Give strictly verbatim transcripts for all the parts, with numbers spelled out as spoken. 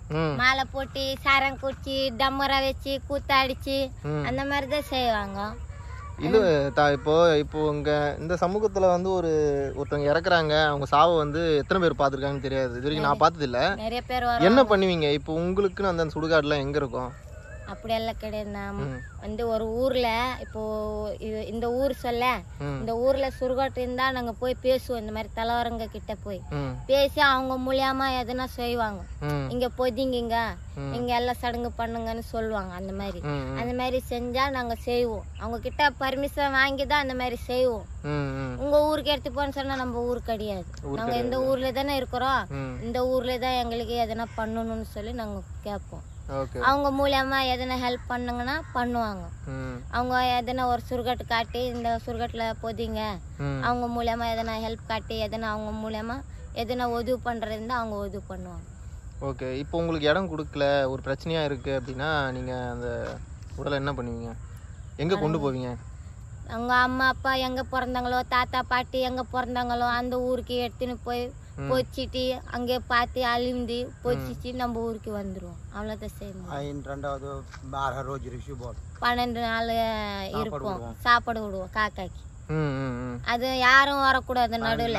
மாலை போட்டு சாரம் குச்சி டம்மரா வச்சு கூத்தாடிச்சு அந்த மாதிரிதான் செய்வாங்க. இல்ல இப்போ இப்போ உங்க இந்த சமூகத்துல வந்து ஒரு ஒருத்தவங்க இறக்குறாங்க, அவங்க சாவை வந்து எத்தனை பேர் பாத்துருக்காங்கன்னு தெரியாது, இது வரைக்கும் நான் பார்த்தது இல்ல. நிறைய பேர் என்ன பண்ணுவீங்க இப்போ? உங்களுக்குன்னு அந்த சுடுகாடுலாம் எங்க இருக்கும்? அப்படியெல்லாம் கிடையாது. வந்து ஒரு ஊர்ல இப்போ இந்த ஊர் சொல்ல இந்த ஊர்ல சுடுகாட்டு இருந்தா நாங்க போய் பேசுவோம். இந்த மாதிரி தலைவரங்க கிட்ட போய் பேசி அவங்க மூலியமா எதுனா செய்வாங்க. இங்க பொதிங்க இங்க எல்லாம் சடங்கு பண்ணுங்கன்னு சொல்லுவாங்க. அந்த மாதிரி அந்த மாதிரி செஞ்சா நாங்க செய்வோம். அவங்க கிட்ட பர்மிஷன் வாங்கிதான் அந்த மாதிரி செய்வோம். உங்க ஊருக்கு எடுத்து போன்னு சொன்னா நம்ம ஊர் கிடையாது. நாங்க இந்த ஊர்ல தானே இருக்கிறோம், இந்த ஊர்ல தான் எங்களுக்கு எதனா பண்ணணும்னு சொல்லி நாங்க கேட்போம். அவங்க மூலியமா எதனா ஹெல்ப் பண்ணுங்கன்னா பண்ணுவாங்க. அவங்க எதனா ஒரு சுடுகாட்டு காட்டி இந்த சுடுகாட்டுல பொதிங்க அவங்க மூலியமா எதனா ஹெல்ப் காட்டி எதனா அவங்க மூலியமா எதனா உதவி பண்றது இருந்தா அவங்க உதவி பண்ணுவாங்க. ஓகே, இப்போ உங்களுக்கு இடம் கொடுக்கல, ஒரு பிரச்சனையா இருக்கு அப்படின்னா நீங்க அந்த உடலை என்ன பண்ணுவீங்க? எங்க கொண்டு போவீங்க? அவங்க அம்மா அப்பா எங்க பிறந்தாங்களோ, தாத்தா பாட்டி எங்க பிறந்தாங்களோ அந்த ஊருக்கு எடுத்துன்னு போய் பொச்சிட்டு அங்கே பார்த்து அழிந்து பொச்சிட்டு நம்ம ஊருக்கு வந்துருவோம். அவ்வளவுதான் செய்யணும். பன்னெண்டு நாள் இருப்போம், சாப்பாடு விடுவோம் காக்காக்கு. அது யாரும் வரக்கூடாது, நடுவுல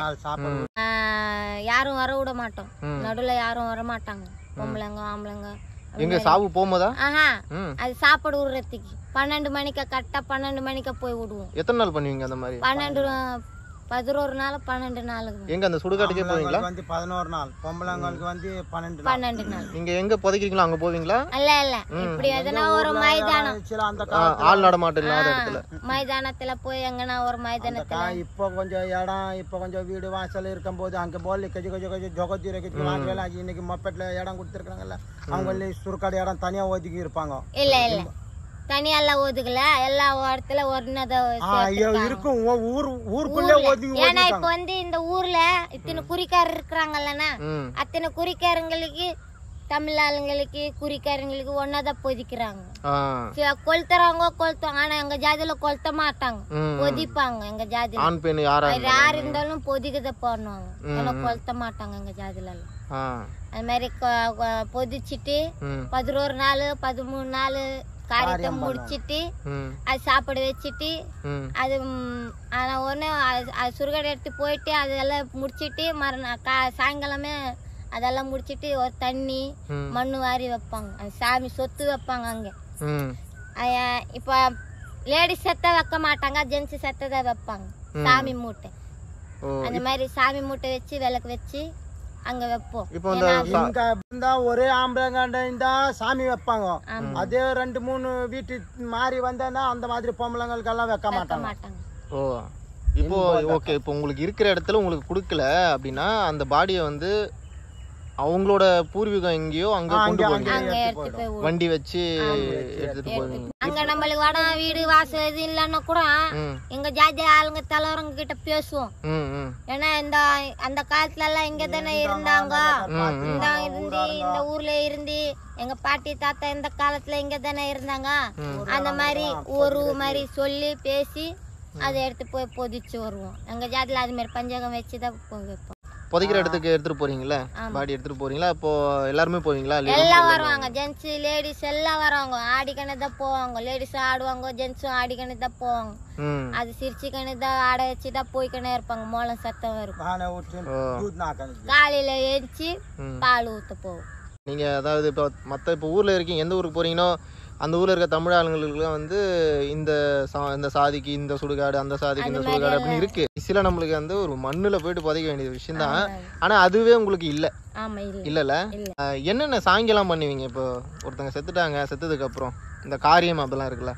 யாரும் வர விட மாட்டோம். நடுவுல யாரும் வர மாட்டாங்க, பொம்பளைங்க ஆம்பளைங்க. எங்க சாவு போகும்போதா? ஆஹா, அது சாப்பாடு விடுறதுக்கு பன்னெண்டு மணிக்கு கரெக்டா பன்னெண்டு மணிக்கு போய் விடுவோம். எத்தனை நாள் பண்ணுவீங்க அந்த மாதிரி? பன்னெண்டு பதினோரு நாள் பன்னெண்டு நாள். எங்க அந்த சுடுகாட்டுக்கே போவீங்களா? வந்து பதினோரு நாள், பொம்பளைங்களுக்கு வந்து பன்னெண்டு பன்னெண்டு நாள். நீங்க எங்க புதைக்கிறீங்களோ அங்க போவீங்களா? இல்ல இல்ல, இப்படி எதனா ஒரு மைதானம், ஆள் நடமாட்டம் இல்லாத இடத்துல மைதானத்துல போய் எங்கன்னா ஒரு மைதானத்துல. இப்ப கொஞ்சம் இடம், இப்ப கொஞ்சம் வீடு வாசல் இருக்கும் போது அங்க போல கொஞ்சம் கொஞ்சம் கொஞ்சம் ஜொகத்தீரை இன்னைக்கு மொப்பேட்ல இடம் கொடுத்துருக்காங்கல்ல, அவங்க சுடுகாடு இடம் தனியா ஒதுக்கி இருப்பாங்க. இல்ல இல்ல, தனியெல்லாம் ஒதுக்கல, எல்லா இடத்துல ஏன்னா இப்ப வந்து இந்த ஊர்ல இத்தனை குறிக்காரர் இருக்கிறாங்கல்லண்ணா, அத்தனை குறிக்காரங்களுக்கு தமிழ் ஆளுங்களுக்கு குறிக்காரங்களுக்கு ஒன்னாதான் பொதிக்கிறாங்க. கொளுத்துறவங்க கொளுத்துவாங்க, ஆனா எங்க ஜாதியில கொளுத்த மாட்டாங்க, பொதிப்பாங்க. எங்க ஜாதியில யாரு இருந்தாலும் பொதிக்கத பண்ணுவாங்க, ஏன்னா கொளுத்த மாட்டாங்க எங்க ஜாதியில. அது மாதிரி பொதிச்சுட்டு பதினோரு நாள் பதிமூணு நாள் காரியத்தை முடிச்சிட்டு அது சாப்பாடு வச்சுட்டு அது ஆனா ஒண்ணு சுடுகாடு எடுத்து போயிட்டு அதெல்லாம் முடிச்சிட்டு மறுநாள் சாயங்காலமே அதெல்லாம் முடிச்சிட்டு ஒரு தண்ணி மண்ணு வாரி வைப்பாங்க. அந்த சாமி சொத்து வைப்பாங்க அங்க. இப்ப லேடிஸ் செத்த வைக்க மாட்டாங்க, ஜென்ஸ் செத்ததான் வைப்பாங்க சாமி மூட்டை. அந்த மாதிரி சாமி மூட்டை வச்சு விளக்கு வச்சு அங்க வைப்போம். ஒரே ஆம்பளைங்க இருந்தா சாமி வைப்பாங்க, அதே ரெண்டு மூணு வீட்டு மாறி வந்தா அந்த மாதிரி பொம்பளைங்களுக்கு எல்லாம் வைக்க மாட்டாங்க. ஓ, இப்போ ஓகே, இப்போ உங்களுக்கு இருக்கிற இடத்துல உங்களுக்கு கொடுக்கல அப்படின்னா அந்த பாடியை வந்து அவங்களோட பூர்வீகம் எங்கேயோ அங்க கொண்டு போவீங்க, வண்டி வச்சு எடுத்துட்டு போவீங்க. அங்க நம்மளுக்கு வட வீடு வாசல் இது இல்லன்னா கூட எங்க ஜாதி ஆளுங்க தலைவரங்க கிட்ட பேசுவோம். ஏன்னா இந்த அந்த காலத்துல எல்லாம் இங்க தானே இருந்தாங்க, இந்த இருந்து இந்த ஊர்ல இருந்து எங்க பாட்டி தாத்தா இந்த காலத்துல இங்க தானே இருந்தாங்க. அந்த மாதிரி ஒரு மாதிரி சொல்லி பேசி அதை எடுத்து போய் பொதிச்சு வருவோம். எங்க ஜாதியில அது மாதிரி பஞ்சகம் வச்சுதான் போய் வைப்போம். புதைக்கிற இடத்துக்கு எடுத்துட்டு போறீங்களா? பாடி எடுத்துட்டு போறீங்களா? அப்போ எல்லாருமே போவீங்களா? எல்லாம் வருவாங்க, ஜென்ஸ் லேடிஸ் எல்லாம் வருவாங்க. ஆடிக்கணு தான் போவாங்க, லேடிஸும் ஆடுவாங்க, ஜென்ஸும் ஆடிக்கணு தான் போவாங்க. அது சிரிச்சு கணு தான் ஆட வச்சுதான் போய்க்கணே இருப்பாங்க. மோளம் சத்தம் இருக்கும், காலையில எழுச்சி பால் ஊத்த போவோம். நீங்க அதாவது இப்போ மற்ற இப்போ ஊர்ல இருக்கீங்க, எந்த ஊருக்கு போறீங்கன்னா அந்த ஊர்ல இருக்க தமிழ் ஆளுங்களுக்குலாம் வந்து இந்த இந்த சாதிக்கு இந்த சுடுகாடு, அந்த சாதிக்கு இந்த சுடுகாடு அப்படின்னு இருக்கு. சில நம்மளுக்கு வந்து ஒரு மண்ணுல போயிட்டு புதைக்க வேண்டிய விஷயம் தான், ஆனா அதுவே உங்களுக்கு இல்ல இல்லல. என்னென்ன சாயங்காலம் பண்ணுவீங்க? இப்போ ஒருத்தங்க செத்துட்டாங்க, செத்ததுக்கு அப்புறம் இந்த காரியம் அப்படிலாம் இருக்குல்ல,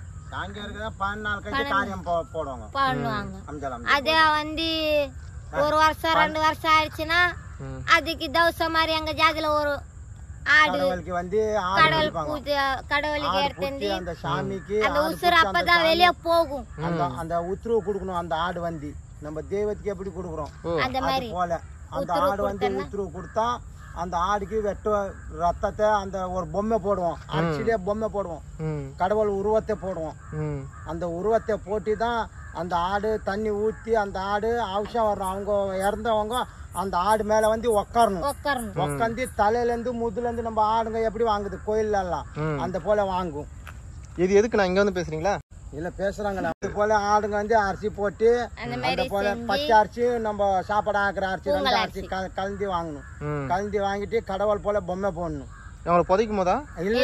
அதே வந்து ஒரு வருஷம் ரெண்டு வருஷம் ஆயிடுச்சுன்னா அதுக்கு தவச மாதிரி எங்க ஜாதியில ஒரு கடவுளுக்கு வந்து கடவுள் பூஜை கடவுளுக்கு எடுத்து அந்த சாமிக்கு அந்த உசுறு அப்பதான் வெளியே போகும். அந்த உத்தரவு கொடுக்கணும். அந்த ஆடு வந்து நம்ம தெய்வத்துக்கு எப்படி கொடுக்குறோம் அந்த மாதிரி போல அந்த ஆடு வந்து உத்தரவு கொடுத்தா அந்த ஆடுக்கு வெட்ட ரத்தத்தை அந்த ஒரு பொம்மை போடுவோம், அரிசிலே பொம்மை போடுவோம், கடவுள் உருவத்தை போடுவோம். அந்த உருவத்தை போட்டு தான் அந்த ஆடு தண்ணி ஊற்றி அந்த ஆடு அவசியம் வரும். அவங்க இறந்தவங்க அந்த ஆடு மேல வந்து உக்காரணும். உக்காந்து தலையில இருந்து முதுல இருந்து நம்ம ஆடுங்க எப்படி வாங்குது கோயில்ல எல்லாம் அந்த போல வாங்கும். இது எதுக்கு நான் இங்க வந்து பேசுறீங்களா? இல்ல பேசுறாங்களா அது போல ஆடுங்க வந்து அரிசி போட்டு அந்த போல பச்சை அரிசி நம்ம சாப்பாடு ஆக்குற அரிசி ரெண்டு அரிசி கலந்து வாங்கணும். கலந்து வாங்கிட்டு கடவுள் போல பொம்மை போடணும். அவங்களுக்கு புதைக்கும் போதா?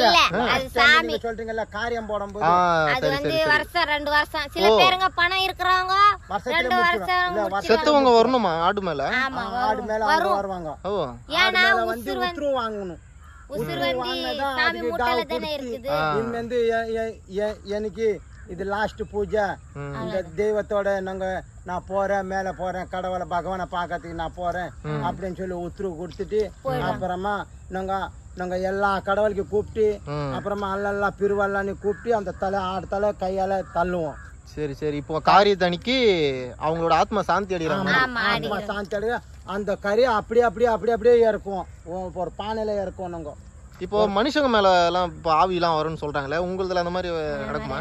இல்ல சொல்றீங்கல்ல காரியம் போடும்போது அது வந்து வருஷம் ரெண்டு வருஷம் சில பேருங்க பணம் இருக்கிறவங்க ரெண்டு வருஷம் செத்தவங்க வரணுமா ஆடு மேல? ஆடு மேல அவங்க வருவாங்க. ஏன்னா வந்து உத்ரு வாங்கணும். உசுர் வந்து சாமி மூட்டல தானே இருக்குது. இங்க வந்து எனக்கு இது லாஸ்ட் பூஜை இந்த தெய்வத்தோட நாங்க நான் போறேன் மேல போறேன் கடவுளை பகவானை பாக்கிறதுக்கு நான் போறேன் அப்படின்னு சொல்லி உத்தரவு கொடுத்துட்டு அப்புறமா நாங்க நாங்க எல்லா கடவுளுக்கு கூப்பிட்டு அப்புறமா அல்லெல்லாம் பிரிவெல்லாம் கூப்பிட்டு அந்த தலை ஆடு தலை கையால தள்ளுவோம். சரி சரி. இப்போ காரியத்தணிக்கு அவங்களோட ஆத்மா சாந்தி அடைகிறாங்க. ஆத்மா சாந்தி அடைய அந்த கறி அப்படியே அப்படியே அப்படியே அப்படியே இறக்குவோம். ஒரு பானையில இறக்குவோம் நாங்க. இப்போ மனுஷங்க மேல எல்லாம் இப்போ ஆவி எல்லாம் வரும்னு சொல்றாங்களே, உங்களதுல அந்த மாதிரி நடக்குமா?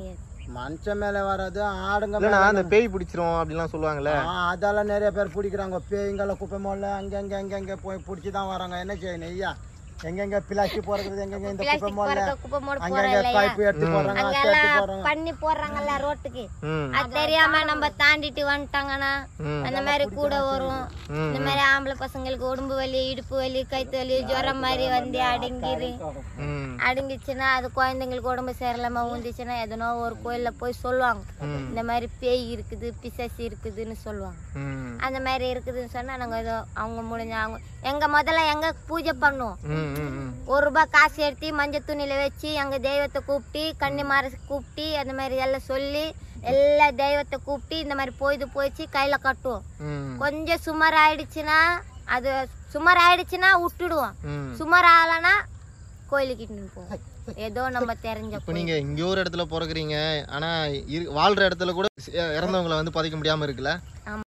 மனுஷன் மேல வராது ஆடுங்க மேல அந்த பேய் பிடிச்சிரும் அப்படிலாம் சொல்லுவாங்கல்ல. அதெல்லாம் நிறைய பேர் பிடிக்கிறாங்க. பேய்ங்கெல்லாம் குப்பை மோல்ல அங்க அங்க அங்க அங்க போய் பிடிச்சிதான் வராங்க. என்ன செய்யணும் ஐயா? எங்கெங்க பிளாஸ்டிக் போறது எங்கெங்க இந்த குப்பை மோல்ல அங்கங்க பைப் எடுத்து போறாங்க அங்கெல்லாம் பண்ணி போறாங்கல்ல ரோட்டுக்கு. அது தெரியாம நம்ம தாண்டிட்டு வந்துட்டாங்கன்னா அந்த மாதிரி கூட வரும். இந்த மாதிரி ஆம்பளை பசங்களுக்கு உடம்பு வலி இடுப்பு வலி கைத்து வலி ஜுரம் மாதிரி வந்து அடங்கிரு அடங்கிச்சுன்னா அது குழந்தைங்களுக்கு உடம்பு சேரலாம ஊந்துச்சுன்னா எதனோ ஒரு கோயில்ல போய் சொல்லுவாங்க இந்த மாதிரி பேய் இருக்குது பிசாசி இருக்குதுன்னு சொல்லுவாங்க. அந்த மாதிரி இருக்குதுன்னு சொன்னா நாங்க ஏதோ அவங்க முடிஞ்ச அவங்க எங்க முதல்ல எங்க பூஜை பண்ணுவோம். ஒரு ரூபாய் காசு எடுத்து மஞ்சள் துணியில வச்சு எங்க தெய்வத்தை கூப்பிட்டு கன்னி மார கூப்பிட்டு அந்த மாதிரி எல்லாம் சொல்லி எல்லா தெய்வத்தை கூப்பிட்டு இந்த மாதிரி போயிது போயிடுச்சு கையில கட்டுவோம். கொஞ்சம் சுமார் ஆயிடுச்சுன்னா அது சுமார் ஆயிடுச்சுன்னா விட்டுடுவோம். சுமார் ஆகலன்னா கோயிலுக்கு போவோம். ஏதோ நம்ம தெரிஞ்ச. இப்போ நீங்க இங்க ஒரு இடத்துல பிறக்குறீங்க, ஆனா வாழ்ற இடத்துல கூட இறந்தவங்களை வந்து பதிக்க முடியாம இருக்குல்ல.